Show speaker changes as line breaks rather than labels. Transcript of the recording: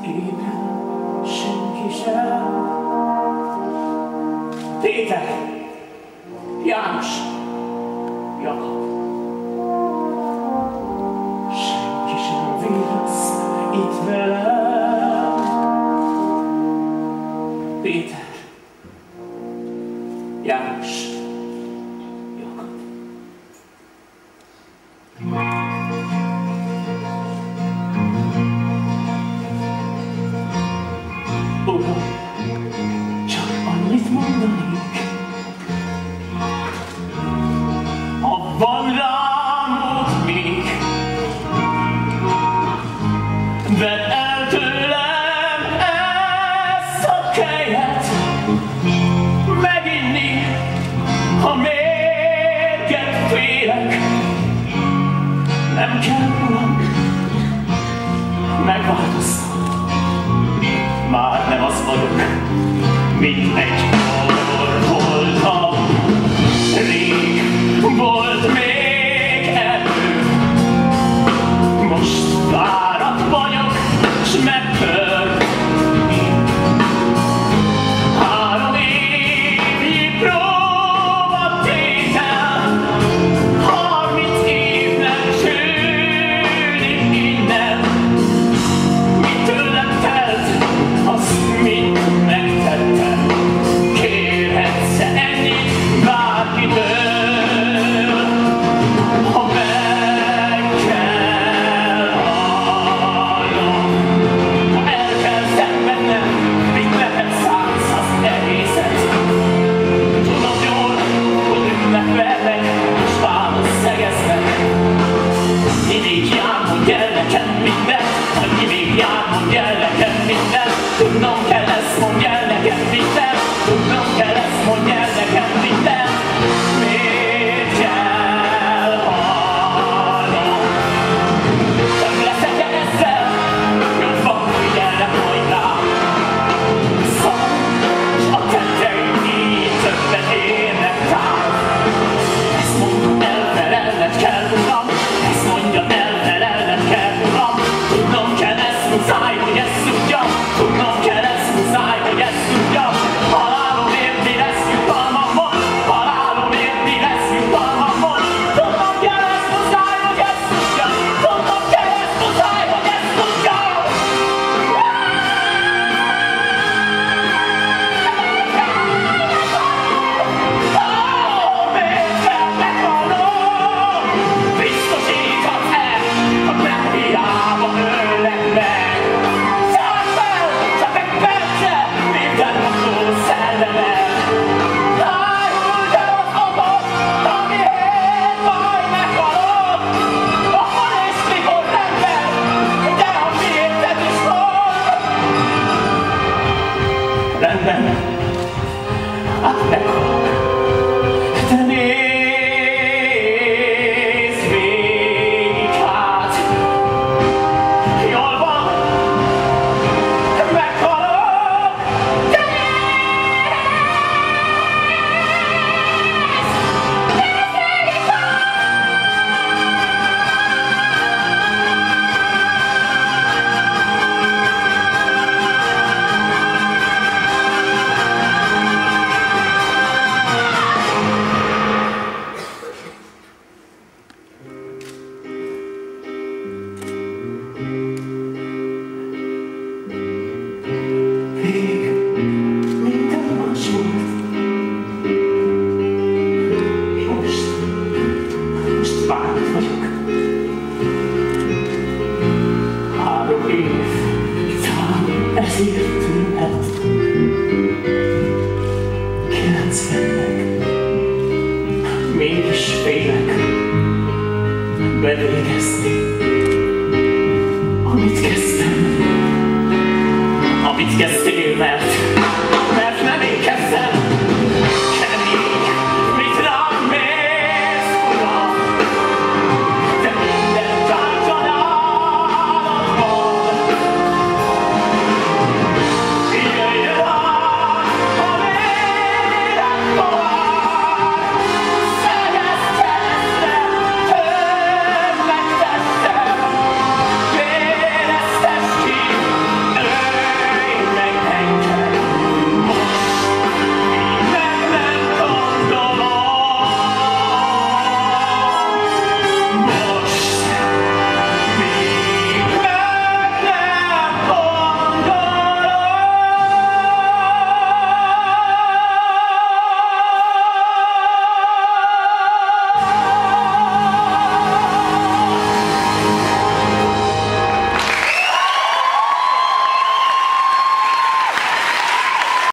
Éppen senki sem. Péter, János, Jakab. Senki sem vélesz itt velem. Péter, János, Jakab. Uram, csak annyit mondanék, ha van rám ott még, vedd el tőlem ezt a kelyet, meginni, ha mérget félek. Nem kell, Uram, megváltoztam. Már nem az vagyok, mint egykor voltam. Rég volt még erő, most fáradt vagyok, s megtört. 3 évnyi próbatétel, 30 évnek sülni innen. Mi tőlem telt, azt mind megtettem. Kérhetsz-e ennyit bárkitől? Ha meg kell hallnom, ha el kell szenvednem, mit lehet számsz az egészet. Tudom jól, hogy ünnepelnek, és válasz szegeznek. Annyi még jár, mondj el nekem mindent, annyi még jár, mondj el nekem mindent. Tudnom kell ezt, mondj el nekem mindent. Tudnom kell ezt, mondj el nekem mindent. Miért kell hallnom? Nem leszek-e ezzel? Jobban figyelnek majd rám. Szavam, s a tetteim így többet érnek rám. Ezt mondom el, felelned kell, Uram. Ezt mondjam el, felelned kell, Uram. Tudnom kell, ezt muszáj, hogy ezt tudjam. Tudnom kell, ezt muszáj, hogy ezt tudjam. Halálomért mi lesz jutalmamon? Halálomért mi lesz jutalmamon? Tudnom kell, ezt muszáj, hogy ezt tudjam. Tudnom kell, ezt muszáj, hogy ezt tudjam. Miért kell meghalnom? Biztosíthatsz-e, ha nem hiába öllek meg? Szállj fel, csak egy percre, minden napról szellemet. Áruld el az okot, amiért majd meghalok. Ahol és mikor rendben, de ami érted is volt. Rendben, hát meghalok. De nézd végig hát. Jól van, meghalok. De nézd végig hát. Rég minden más volt. Most fáradt vagyok. 3 év, talán ezért tűnhet